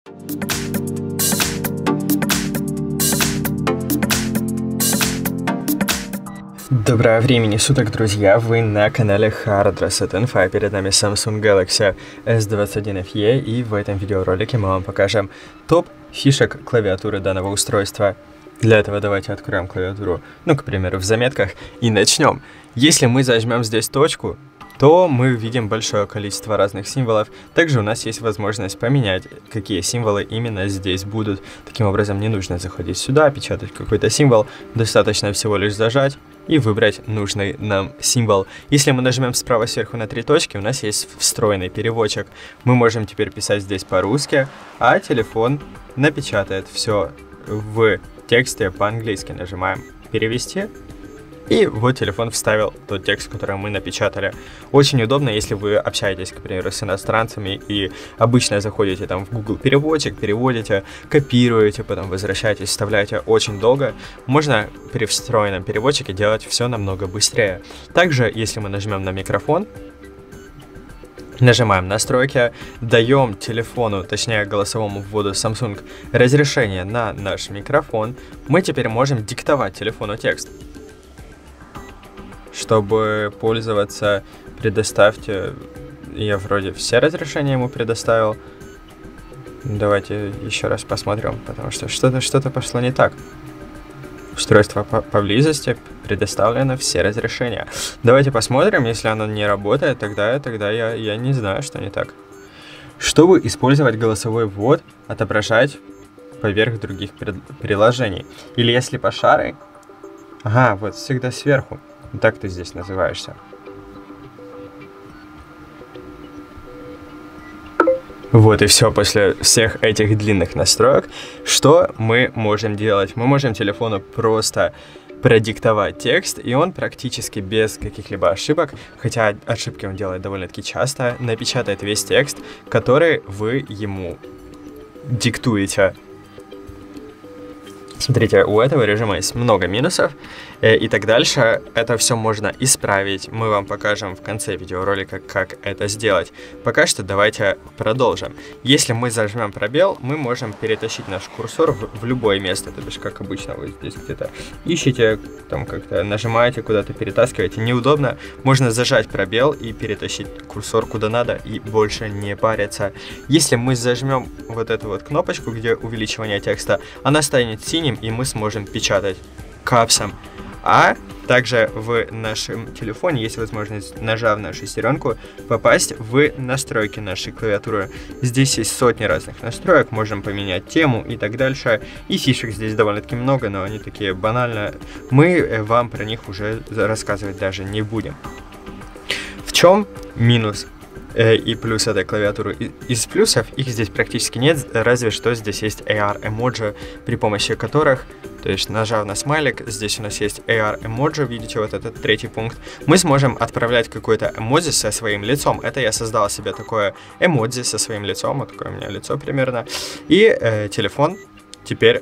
Доброго времени суток, друзья! Вы на канале Hard Reset Info. Перед нами Samsung Galaxy S21 FE, и в этом видеоролике мы вам покажем топ фишек клавиатуры данного устройства. Для этого давайте откроем клавиатуру, к примеру, в заметках, и начнем. Если мы зажмем здесь точку, то мы видим большое количество разных символов. Также у нас есть возможность поменять, какие символы именно здесь будут. Таким образом, не нужно заходить сюда, печатать какой-то символ. Достаточно всего лишь зажать и выбрать нужный нам символ. Если мы нажмем справа сверху на 3 точки, у нас есть встроенный переводчик. Мы можем теперь писать здесь по-русски, а телефон напечатает все в тексте по-английски. Нажимаем «Перевести». И вот телефон вставил тот текст, который мы напечатали. Очень удобно, если вы общаетесь, к примеру, с иностранцами и обычно заходите там в Google переводчик, переводите, копируете, потом возвращаетесь, вставляете очень долго. Можно при встроенном переводчике делать все намного быстрее. Также, если мы нажмем на микрофон, нажимаем настройки, даем телефону, точнее голосовому вводу Samsung, разрешение на наш микрофон, мы теперь можем диктовать телефону текст. Чтобы пользоваться, предоставьте, я вроде все разрешения ему предоставил. Давайте еще раз посмотрим, потому что что-то пошло не так. Устройство поблизости, предоставлено все разрешения. Давайте посмотрим, если оно не работает, тогда я не знаю, что не так. Чтобы использовать голосовой ввод, отображать поверх других приложений. Или если пошарить, ага, вот всегда сверху. Так ты здесь называешься. Вот и все после всех этих длинных настроек. Что мы можем делать? Мы можем телефону просто продиктовать текст, и он практически без каких-либо ошибок, хотя ошибки он делает довольно-таки часто, напечатает весь текст, который вы ему диктуете. Смотрите, у этого режима есть много минусов, и так дальше. Это все можно исправить. Мы вам покажем в конце видеоролика, как это сделать. Пока что давайте продолжим. Если мы зажмем пробел, мы можем перетащить наш курсор в любое место. То бишь, как обычно, вы здесь где-то ищете, там как-то нажимаете, куда-то перетаскиваете. Неудобно. Можно зажать пробел и перетащить курсор куда надо, и больше не париться. Если мы зажмем вот эту вот кнопочку, где увеличивание текста, она станет синим, и мы сможем печатать капсом. А также в нашем телефоне есть возможность, нажав на шестеренку, попасть в настройки нашей клавиатуры. Здесь есть сотни разных настроек, можем поменять тему и так дальше. И фишек здесь довольно-таки много, но они такие банальные. Мы вам про них уже рассказывать даже не будем. В чем минус и плюс этой клавиатуры? Из плюсов их здесь практически нет, разве что здесь есть AR-эмоджи, при помощи которых, то есть нажав на смайлик, здесь у нас есть AR-эмоджи, видите, вот этот третий пункт, мы сможем отправлять какой-то эмодзи со своим лицом. Это я создал себе такое эмодзи со своим лицом, вот такое у меня лицо примерно, и телефон теперь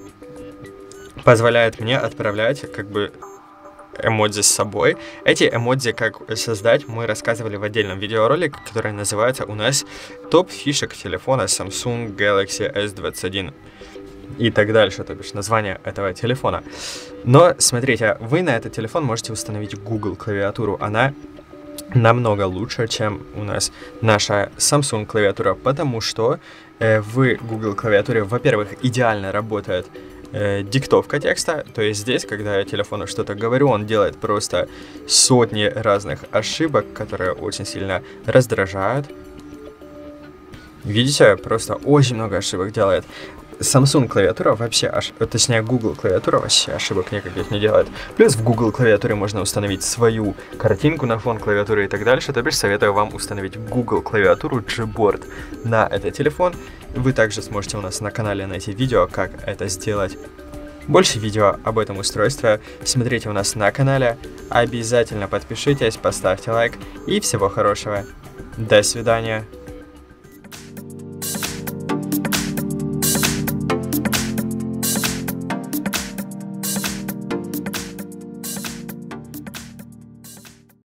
позволяет мне отправлять эмодзи с собой. Эти эмодзи, как создать, мы рассказывали в отдельном видеоролике, который называется у нас «Топ фишек телефона Samsung Galaxy S21». И так дальше, то бишь название этого телефона. Но, смотрите, вы на этот телефон можете установить Google клавиатуру. Она намного лучше, чем у нас наша Samsung клавиатура, потому что в Google клавиатуре, во-первых, идеально работает диктовка текста, то есть здесь, когда я телефону что-то говорю, он делает просто сотни разных ошибок, которые очень сильно раздражают. Видите, просто очень много ошибок делает. Samsung клавиатура вообще, точнее Google клавиатура вообще ошибок никаких не делает. Плюс в Google клавиатуре можно установить свою картинку на фон клавиатуры и так дальше. То бишь советую вам установить Google клавиатуру Gboard на этот телефон. Вы также сможете у нас на канале найти видео, как это сделать. Больше видео об этом устройстве смотрите у нас на канале. Обязательно подпишитесь, поставьте лайк и всего хорошего. До свидания.